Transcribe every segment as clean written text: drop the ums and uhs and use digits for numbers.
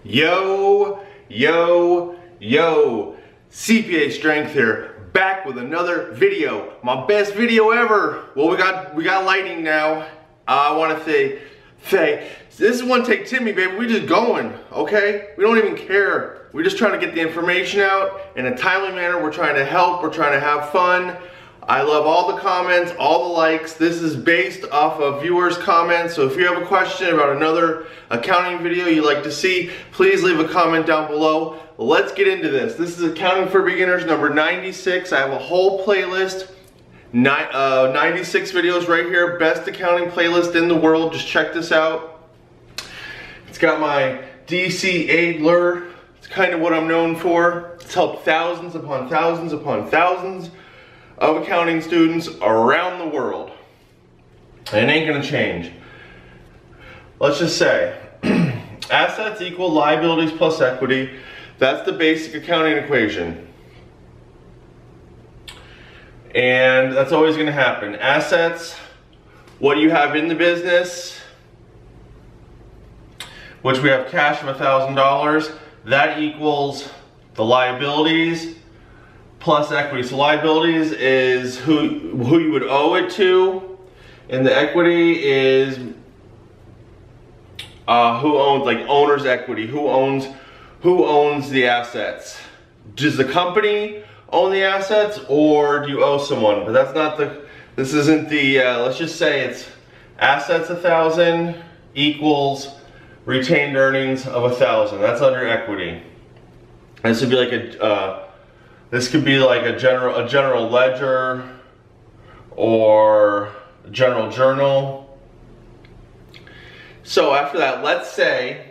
Yo, yo, yo, CPA Strength here, back with another video. My best video ever. Well, we got lighting now. I want to say, this is one take Timmy, baby. We just going, okay? We don't even care. We're just trying to get the information out in a timely manner. We're trying to help. We're trying to have fun. I love all the comments, all the likes. This is based off of viewers' comments. So if you have a question about another accounting video you'd like to see, please leave a comment down below. Let's get into this. This is Accounting for Beginners number 96. I have a whole playlist, 96 videos right here. Best accounting playlist in the world. Just check this out. It's got my DC Adler. It's kind of what I'm known for. It's helped thousands upon thousands upon thousands of accounting students around the world. And it ain't gonna change. Let's just say, assets equal liabilities plus equity. That's the basic accounting equation. And that's always gonna happen. Assets, what you have in the business, which we have cash of $1,000, that equals the liabilities plus equity. So liabilities is who you would owe it to, and the equity is who owns, like owner's equity. Who owns the assets? Does the company own the assets, or do you owe someone? But that's not the. This isn't the. Let's just say it's assets 1,000 equals retained earnings of 1,000. That's under equity. This would be like a. This could be like a general ledger or a general journal. So after that, let's say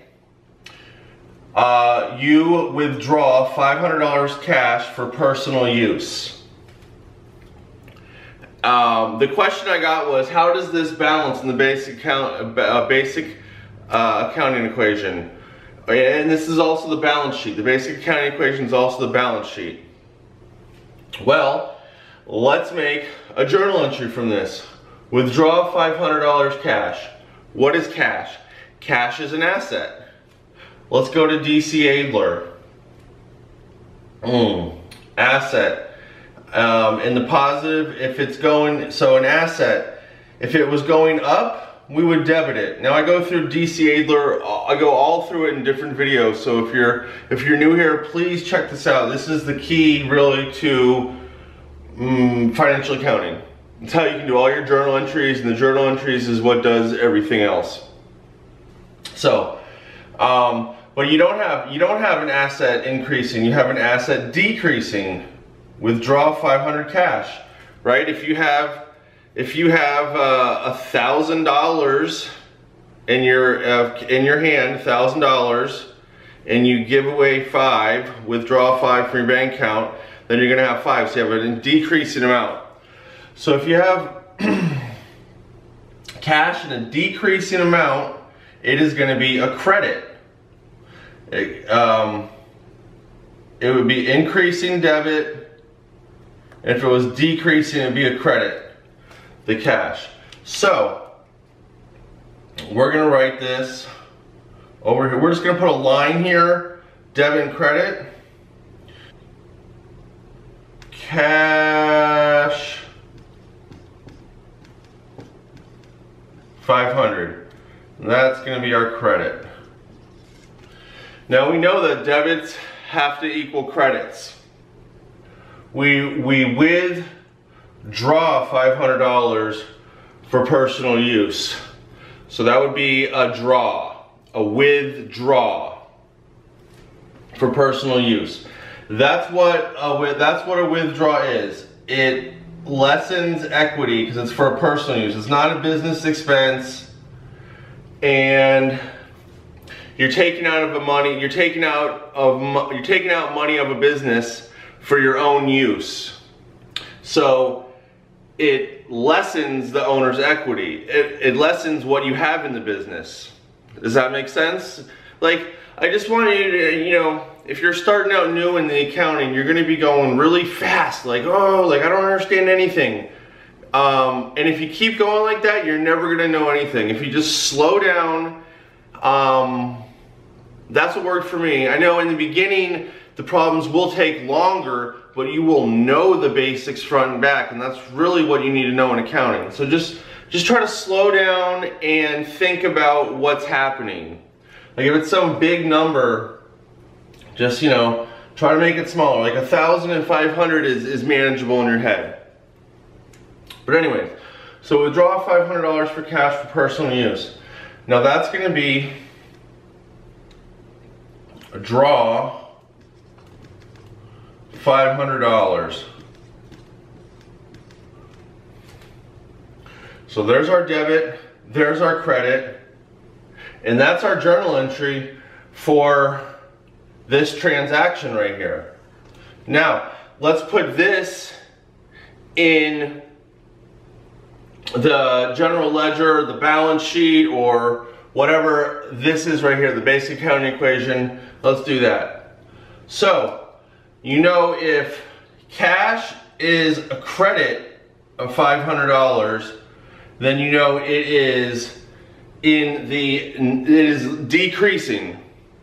you withdraw $500 cash for personal use. The question I got was, how does this balance in the basic accounting equation? And this is also the balance sheet. The basic accounting equation is also the balance sheet. Well, let's make a journal entry from this. Withdraw $500 cash. What is cash? Cash is an asset. Let's go to DC Adler. Asset. In the positive, if it's going, so an asset, if it was going up, we would debit it. Now I go through DC Adler, I go all through it in different videos. So if you're new here, please check this out. This is the key really to financial accounting. It's how you can do all your journal entries, and the journal entries is what does everything else. So, but you don't have an asset increasing, you have an asset decreasing. Withdraw 500 cash, right? If you have $1,000 in your hand, $1,000, and you give away 5, withdraw 5 from your bank account, then you're gonna have 5. So you have a decreasing amount. So if you have cash in a decreasing amount, it is gonna be a credit. It would be increasing debit. And if it was decreasing, it'd be a credit, the cash. So, we're gonna write this over here. We're just gonna put a line here, debit and credit. Cash 500. That's gonna be our credit. Now we know that debits have to equal credits. We withdraw $500 for personal use. So that would be a draw, a withdraw for personal use. That's what a withdraw is. It lessens equity because it's for personal use. It's not a business expense, and you're taking out money of a business for your own use. So it lessens the owner's equity. It lessens what you have in the business. Does that make sense? Like, I just want you to, you know, if you're starting out new in the accounting, you're gonna be going really fast, like, oh, like I don't understand anything. And if you keep going like that, you're never gonna know anything. If you just slow down, That's what worked for me. I know in the beginning, the problems will take longer, but you will know the basics front and back, and that's really what you need to know in accounting. So just try to slow down and think about what's happening. Like if it's some big number, just, you know, try to make it smaller. Like 1,500 is manageable in your head. But anyways, so withdraw $500 for cash for personal use. Now that's going to be a draw $500. So there's our debit, there's our credit, and that's our journal entry for this transaction right here. Now, let's put this in the general ledger, the balance sheet, or whatever this is right here, the basic accounting equation. Let's do that. So, you know, if cash is a credit of $500, then you know it is decreasing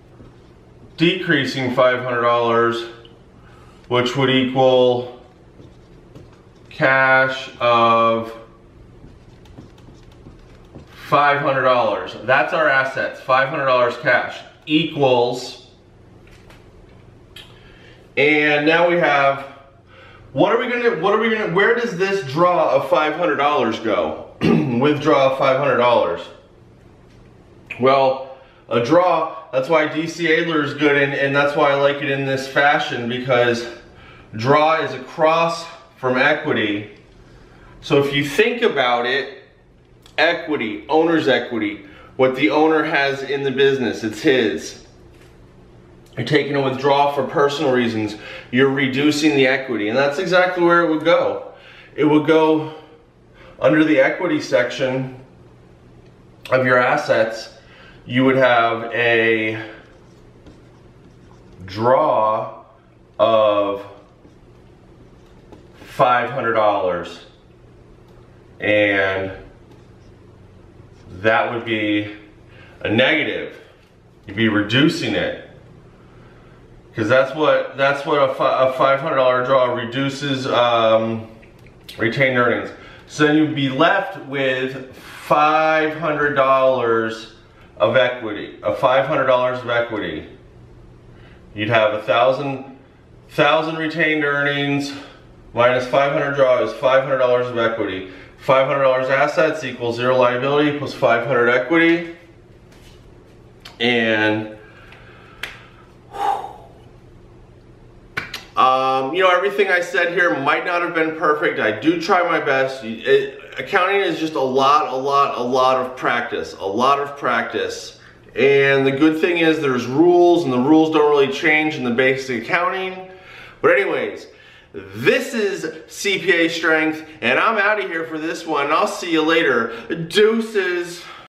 $500, which would equal cash of $500. That's our assets, $500 cash equals, and now we have, where does this draw of $500 go? Withdraw $500. Well, a draw, that's why DC Adler is good, and that's why I like it in this fashion, because draw is across from equity. So if you think about it, equity, owner's equity, what the owner has in the business, it's his. You're taking a withdrawal for personal reasons, you're reducing the equity, and that's exactly where it would go. It would go under the equity section of your assets. You would have a draw of $500, and that would be a negative. You'd be reducing it, because that's what a $500 draw reduces retained earnings. So then you'd be left with $500 of equity, $500 of equity. You'd have 1,000 retained earnings minus 500 draw is $500 of equity. $500 assets equals 0 liability plus 500 equity. And you know, everything I said here might not have been perfect. I do try my best. Accounting is just a lot of practice, And the good thing is there's rules, and the rules don't really change in the basic accounting. But anyways, this is CPA Strength, and I'm out of here for this one. I'll see you later. Deuces.